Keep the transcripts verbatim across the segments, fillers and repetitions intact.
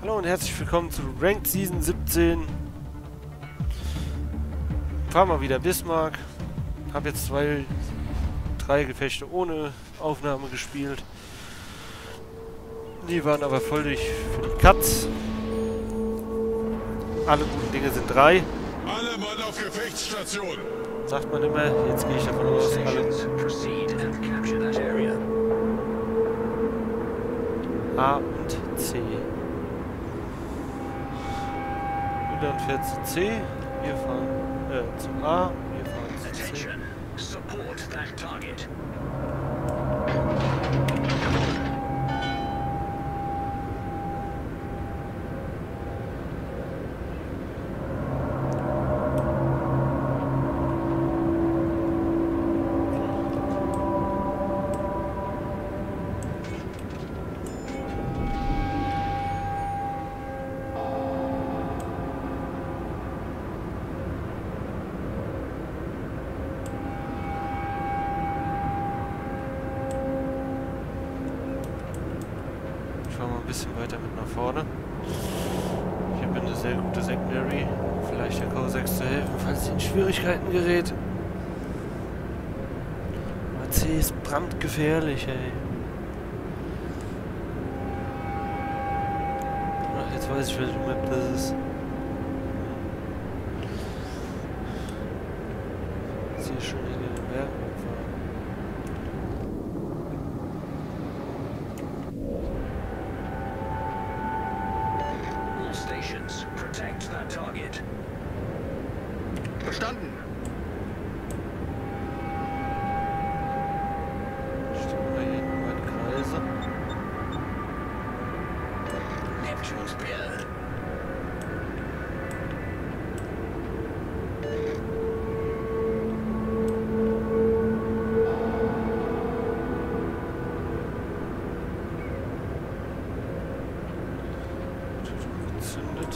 Hallo und herzlich willkommen zu Ranked Season siebzehn. Fahren mal wieder Bismarck. Habe jetzt zwei, drei Gefechte ohne Aufnahme gespielt. Die waren aber völlig für die Katz. Alle guten Dinge sind drei. Alle Mann auf Gefechtsstation. Sagt man immer. Jetzt gehe ich davon aus, alle A und C. hundertvierzehn C. Wir fahren äh, zum A. Wir fahren zu C. Support that target. Ein bisschen weiter mit nach vorne. Ich habe eine sehr gute Secondary. Vielleicht der K sechs zu helfen, falls sie in Schwierigkeiten gerät. Aber C ist brandgefährlich, ey. Ach, jetzt weiß ich, welche Map das ist. Sie ist schon in den Bergen gefahren. Stations, protect that target. Verstanden. Stehen wir hier in meine Kreise. Neptune's Bill. Gezündet.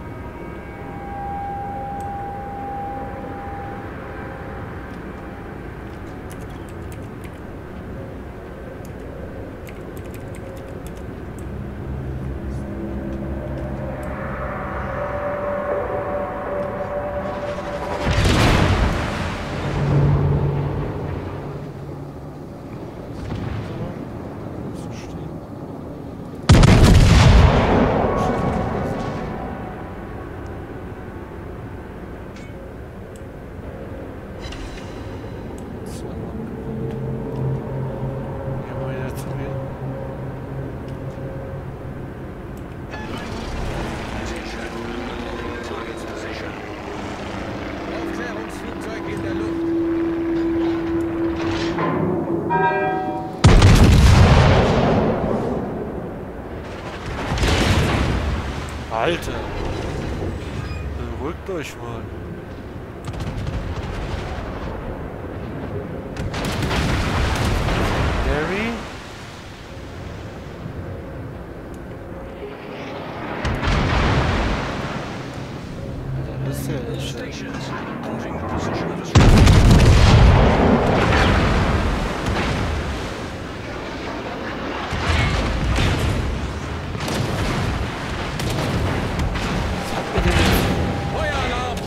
Aufklärungsflugzeug in der Luft. Alter! Beruhigt euch mal. Gary? Das ist ja echt. Stations, reporting the position of a Feueralarm.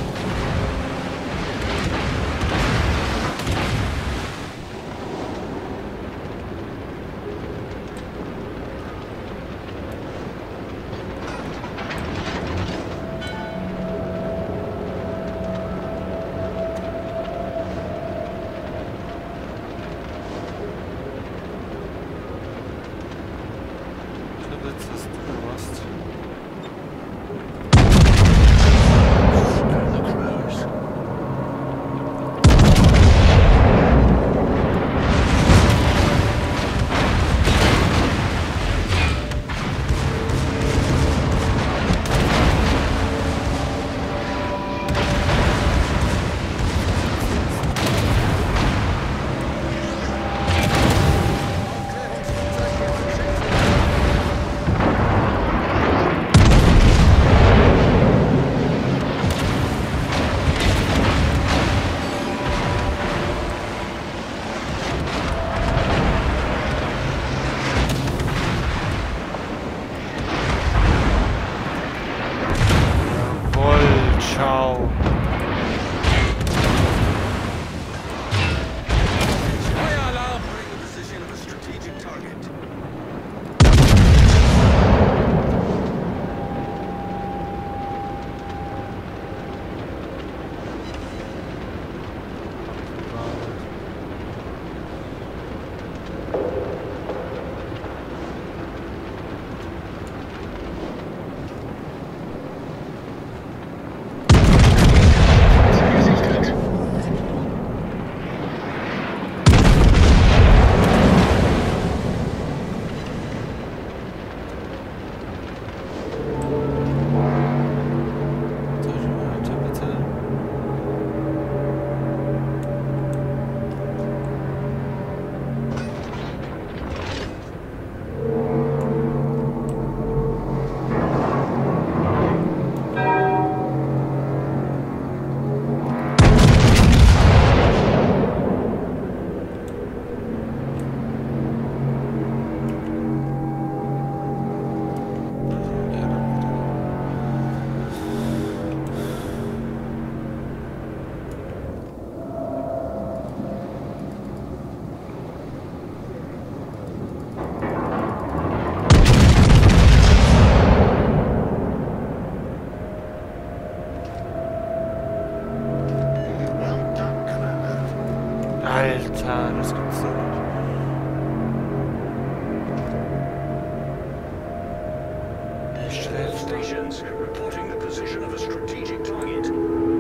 stellen. Stations reporting the position of a strategic target.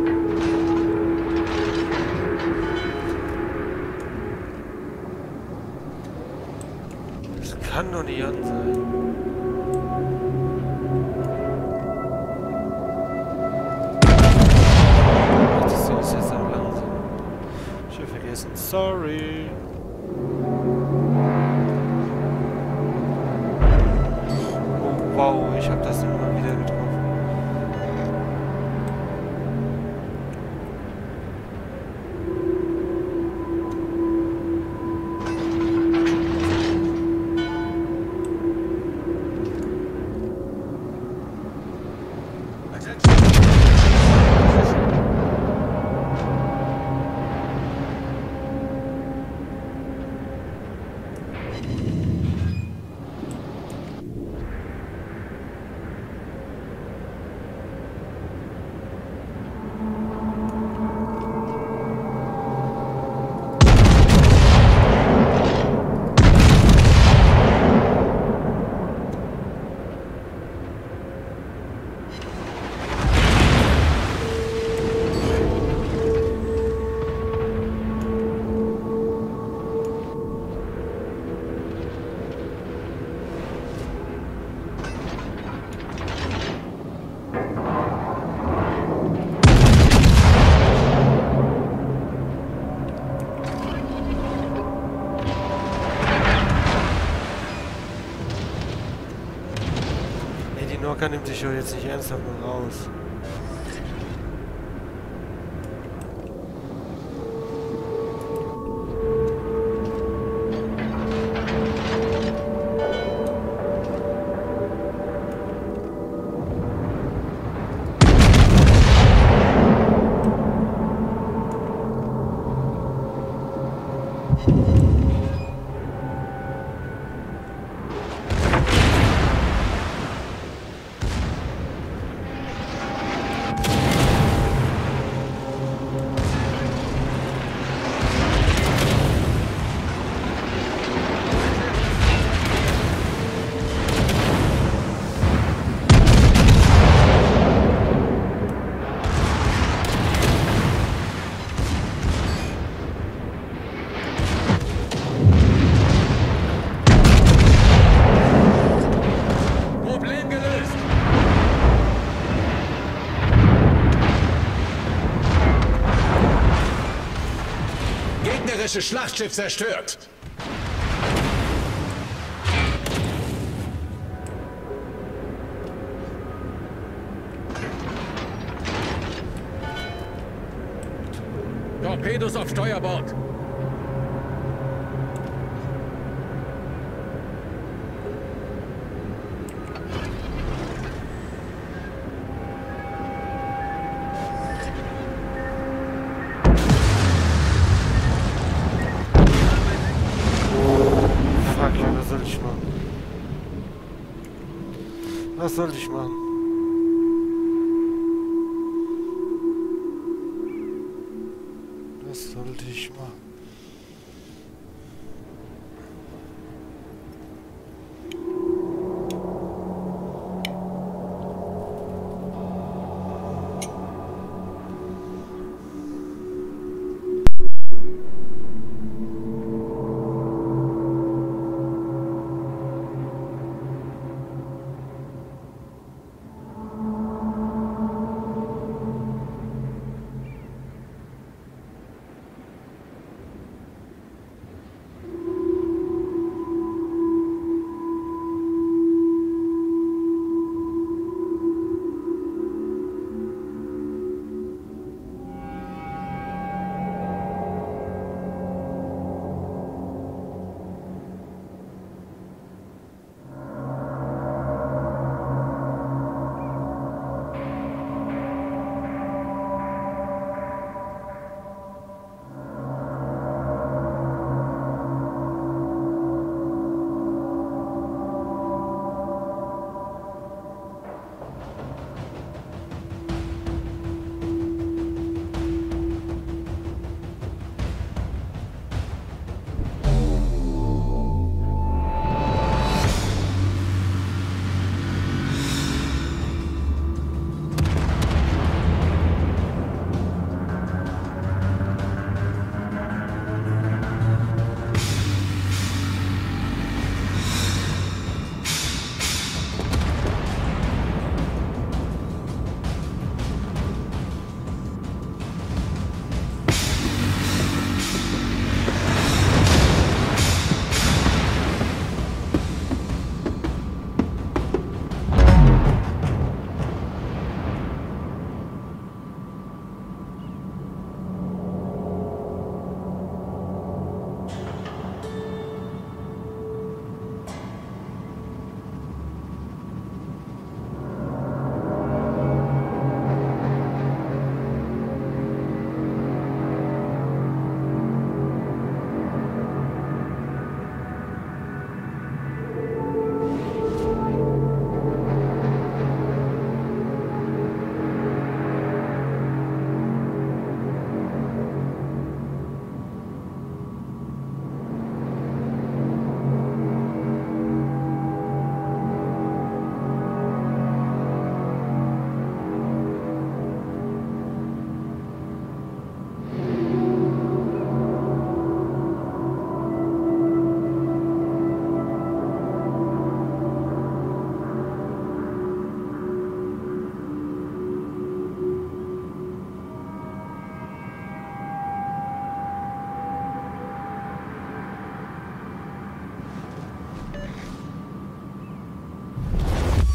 Das kann doch nicht an sein. Das Ding ist jetzt am langsam. Ich hab vergessen. Sorry. Oh wow, ich hab das immer wieder getroffen. Norka nimmt sich ja jetzt nicht ernsthaft noch raus. Gegnerisches Schlachtschiff zerstört. Torpedos auf Steuerbord. Was soll ich machen? Was sollte ich machen?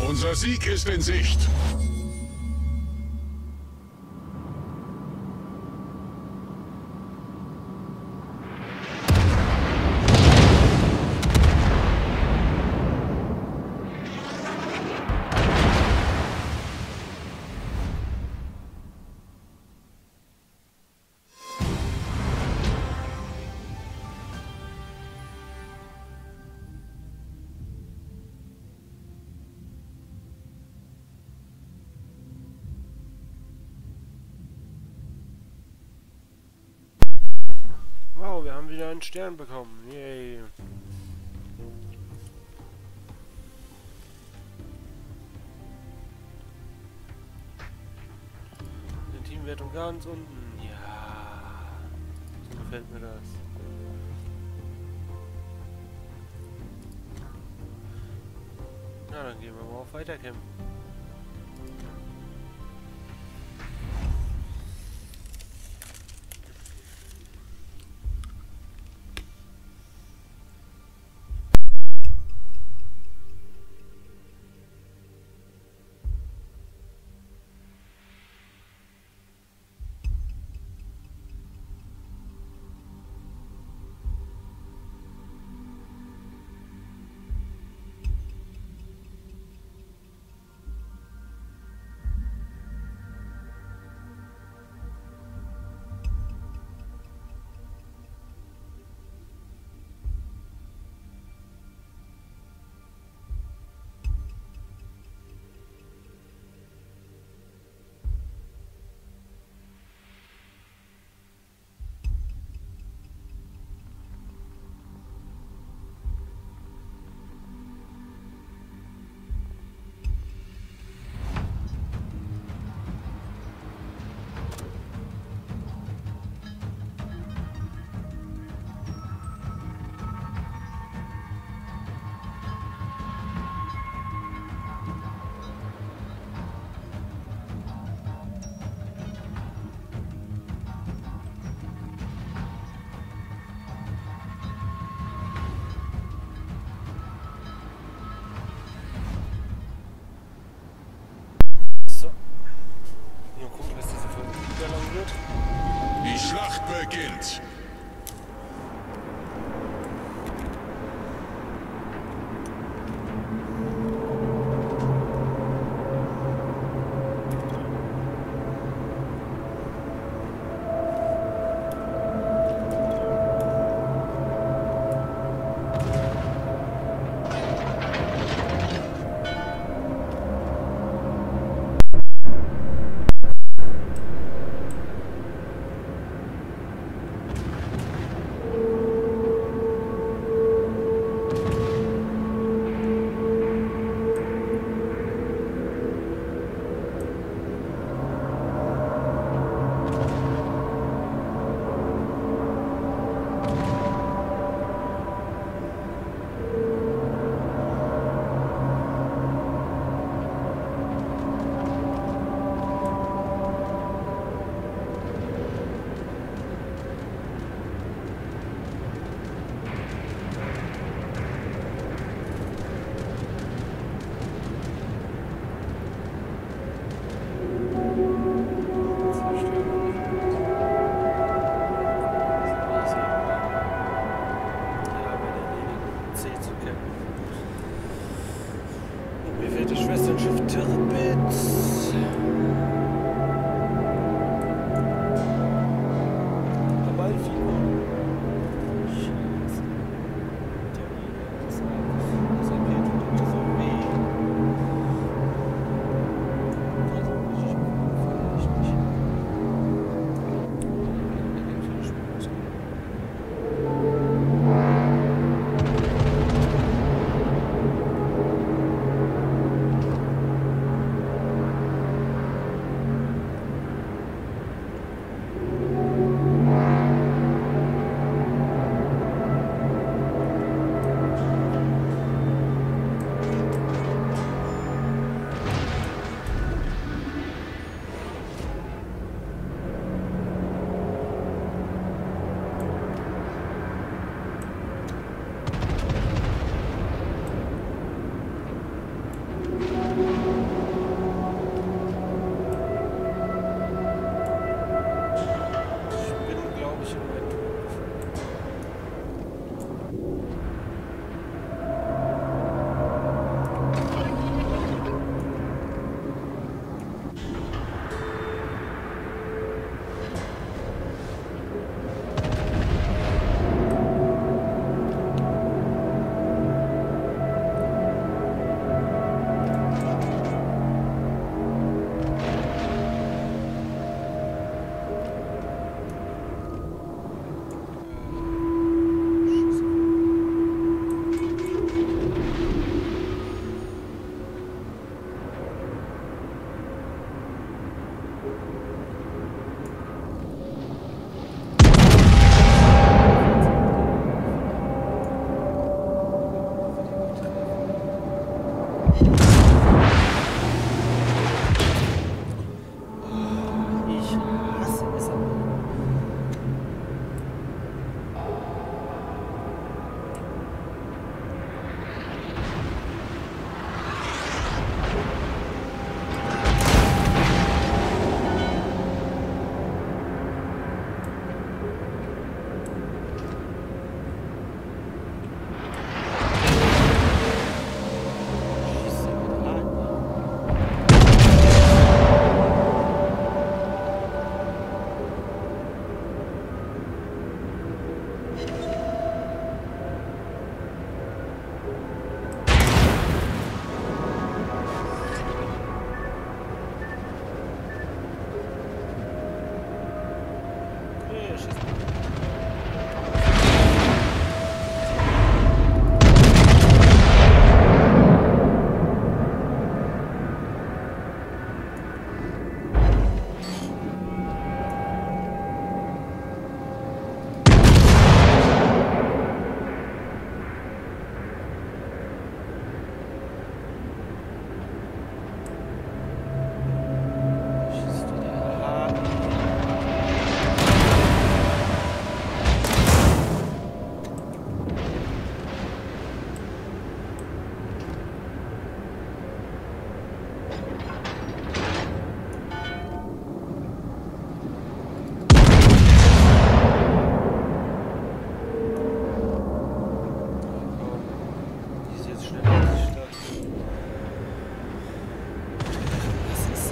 Unser Sieg ist in Sicht. Wow, wir haben wieder einen Stern bekommen. Yay. Die Teamwertung ganz unten. Ja. So gefällt mir das. Na, dann gehen wir mal auf Weiterkämpfen. Die Schlacht beginnt.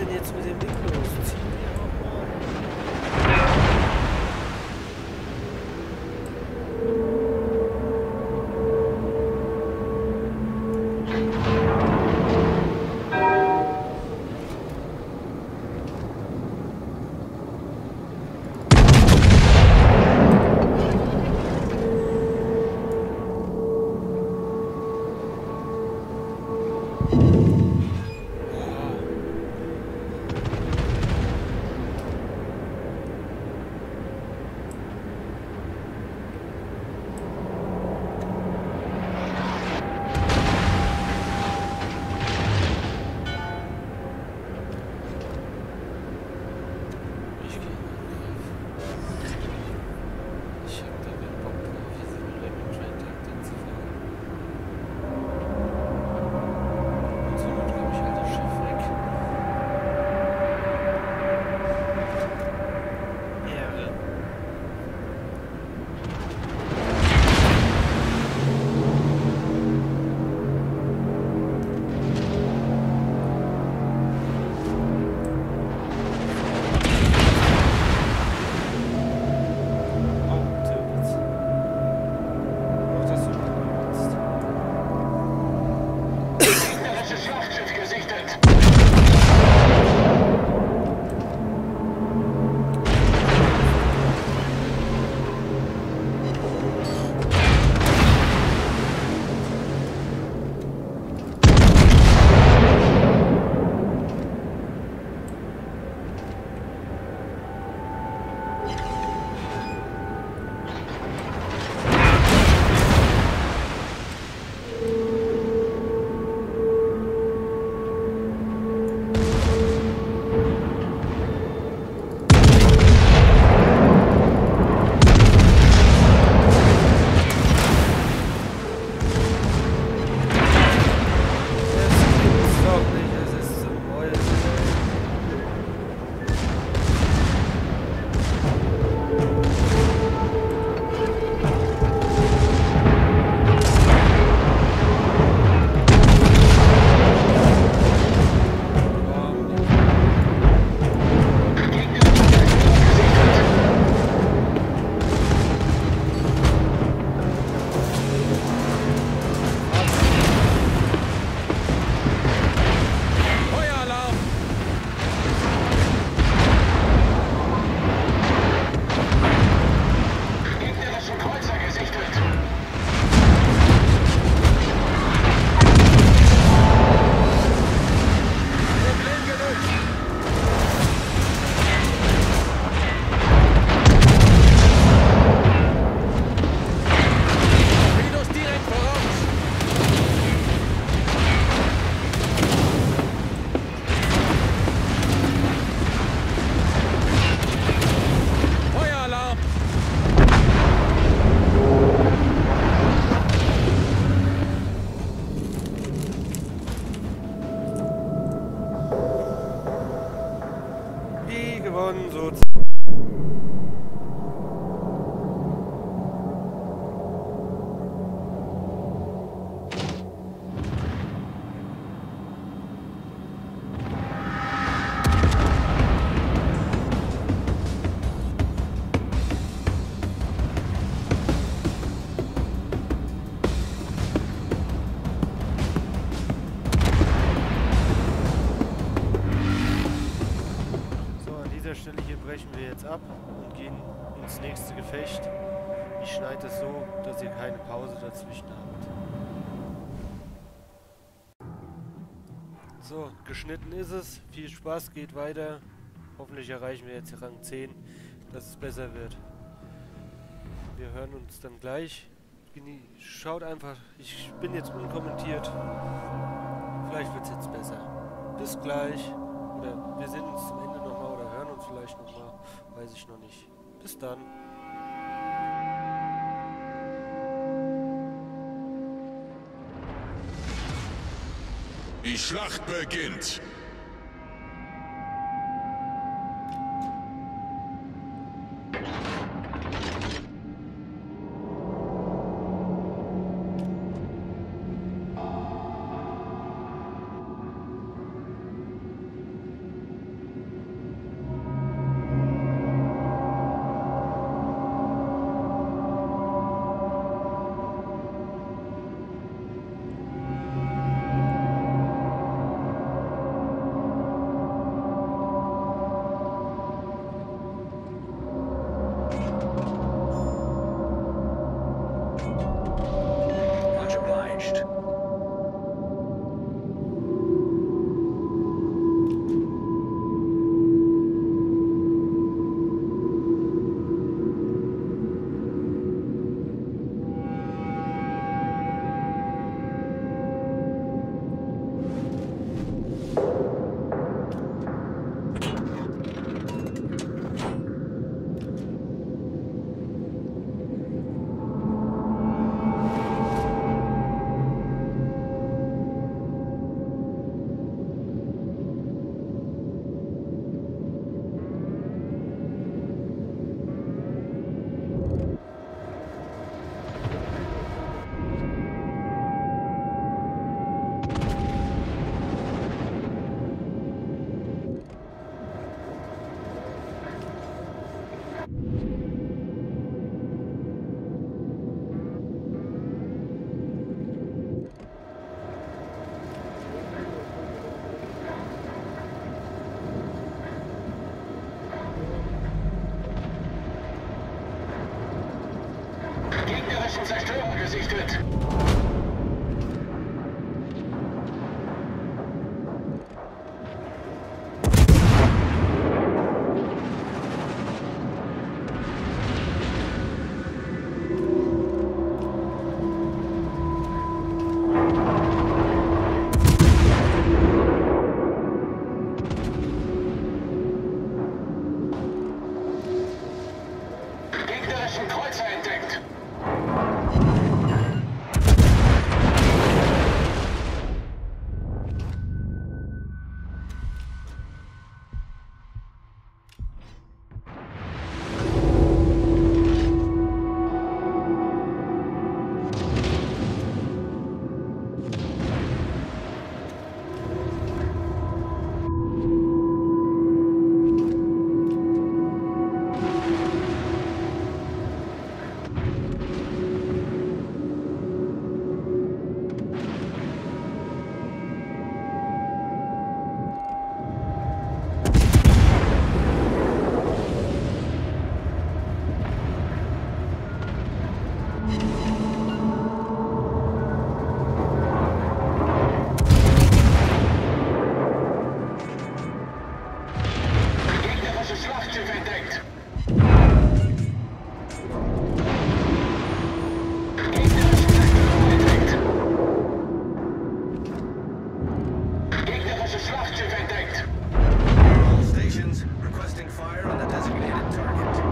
denn jetzt mit dem Ding los? Zieh mir auch mal. gewonnen, so. Stelle hier brechen wir jetzt ab und gehen ins nächste Gefecht. Ich schneide es so, dass ihr keine Pause dazwischen habt. So, geschnitten ist es. Viel Spaß, geht weiter. Hoffentlich erreichen wir jetzt Rang zehn, dass es besser wird. Wir hören uns dann gleich. Genie- Schaut einfach, ich bin jetzt unkommentiert. Vielleicht wird es jetzt besser. Bis gleich. Oder wir sehen uns zum Ende nochmal oder hören uns vielleicht nochmal. Weiß ich noch nicht. Bis dann. Die Schlacht beginnt. gesichtet. Gegnerischen Kreuzer entdeckt. Schlachtschiff entdeckt. Gegnerische Zerstörer entdeckt. Gegnerisches Schlachtschiff entdeckt. All stations requesting fire on the designated target.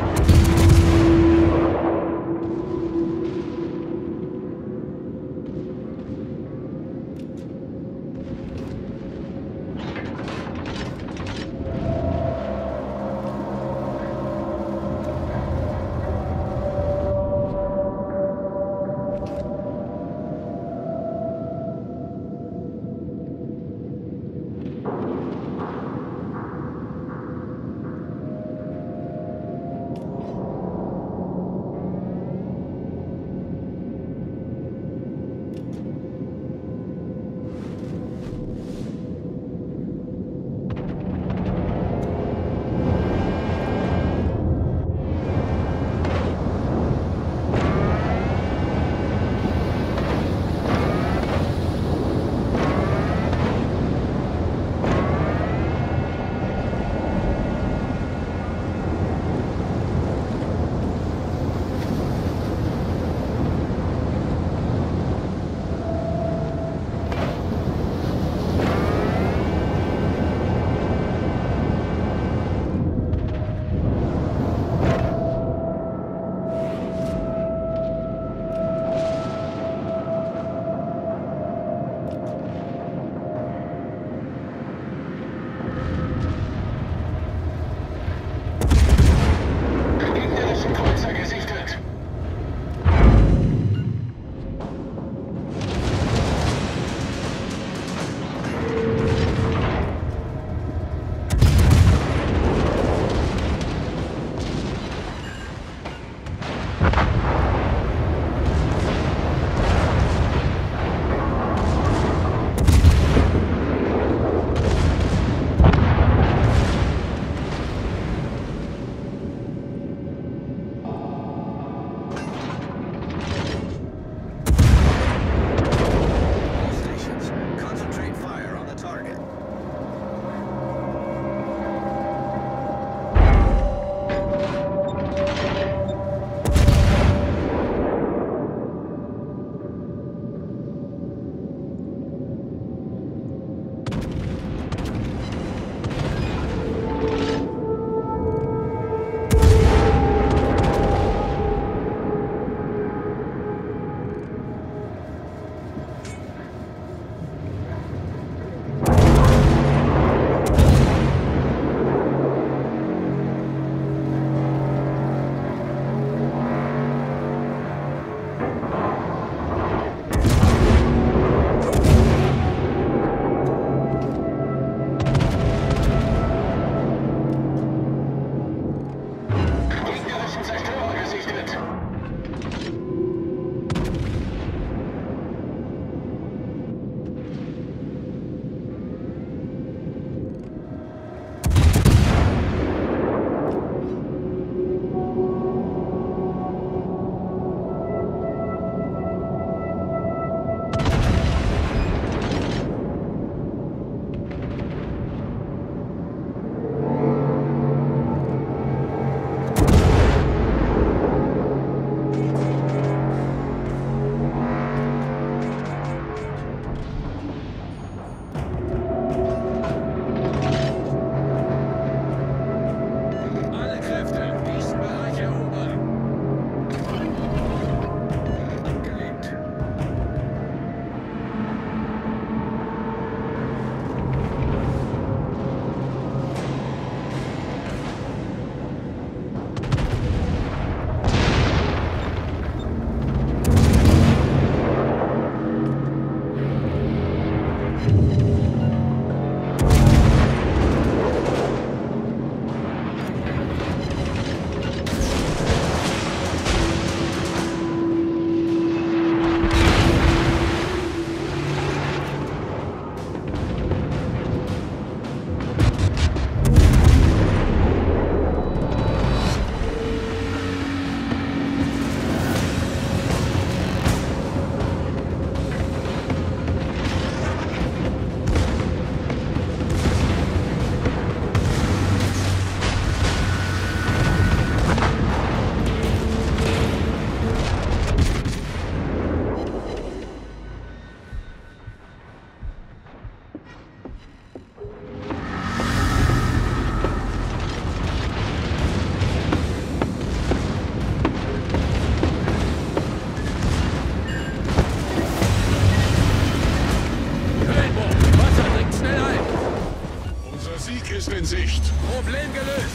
Sieg ist in Sicht. Problem gelöst.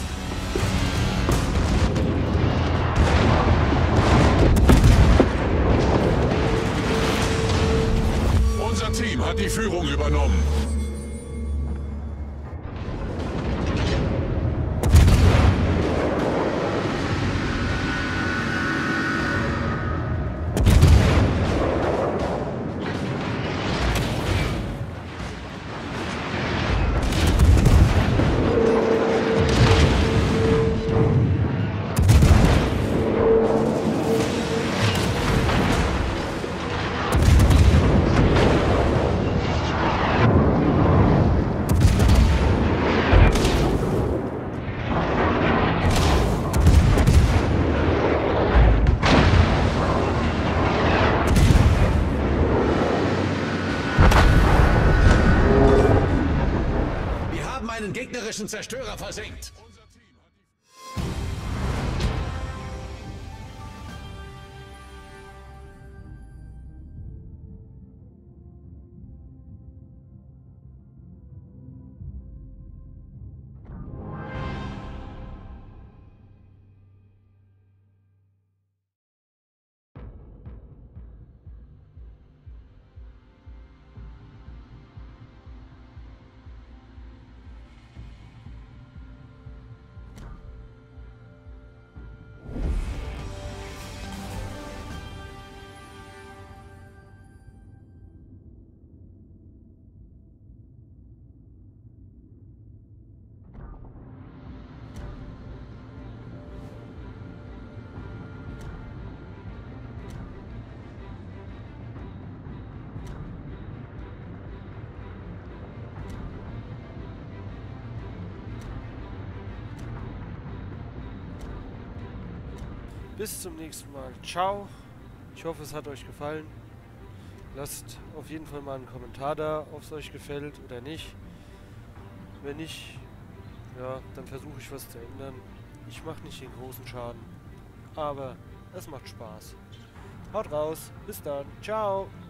Unser Team hat die Führung übernommen. Einen gegnerischen Zerstörer versenkt. Bis zum nächsten Mal. Ciao. Ich hoffe, es hat euch gefallen. Lasst auf jeden Fall mal einen Kommentar da, ob es euch gefällt oder nicht. Wenn nicht, ja, dann versuche ich was zu ändern. Ich mache nicht den großen Schaden, aber es macht Spaß. Haut raus. Bis dann. Ciao.